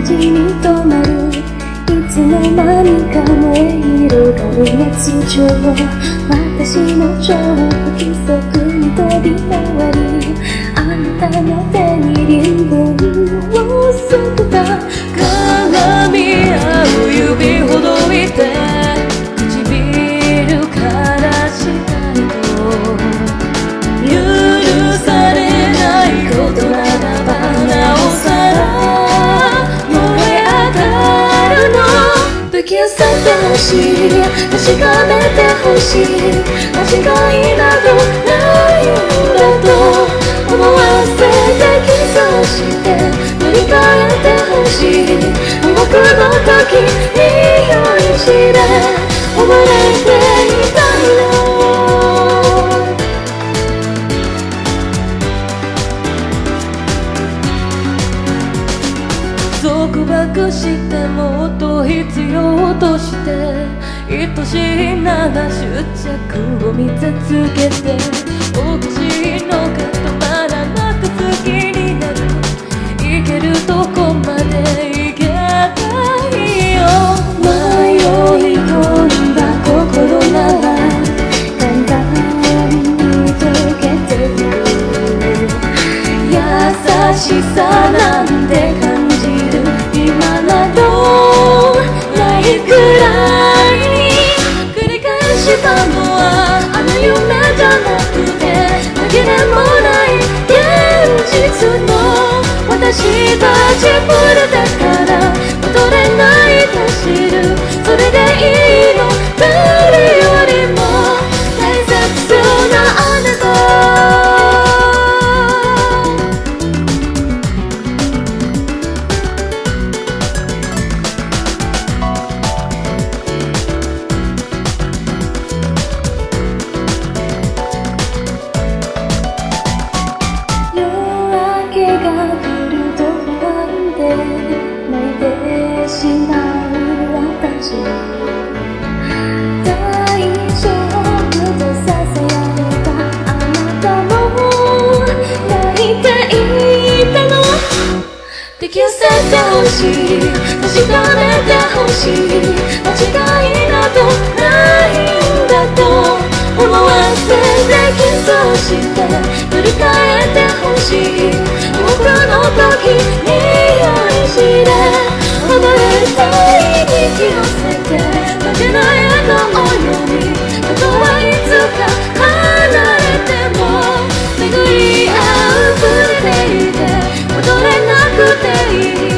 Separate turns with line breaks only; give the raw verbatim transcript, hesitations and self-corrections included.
じに止まる。いつの間にか燃え広がる熱情。私の情不規則に飛び回り、あなたの手にリンボンを添えた。
絡み合う指ほどいて唇からしたいと、許されないことならばなおさら燃え上がるの。
解き漁ってほしい、確かめてほしい。間違いなどないんだと思わせてキスして乗り換えてほしい。僕の時に酔いしれ溺れていたいの。
束縛してもっと必要として愛しいなら執着を見続けて、おかしいのが止まらなく好きになる。いけるとこまでいけないよ。
迷い込んだ心なら簡単に溶けてゆく。優しさなんて感じる今などないくらいに。繰り返したのはあの夢じゃなくて紛れもない現実の。私たちブレたから戻れないと知る。それでいいの、誰よりも大切なあなた。夜明けが来ると不安で泣いてしまう私。大丈夫とささやいたあなたも泣いていたの。抱き寄せてほしい、確かめてほしい。間違いなどないんだと思わせてキスして振り返ってほしい。僕の時に酔いしれ離れたいに気をせて負けないのように。あとはいつか離れても巡り合うふりでいて戻れなくていい。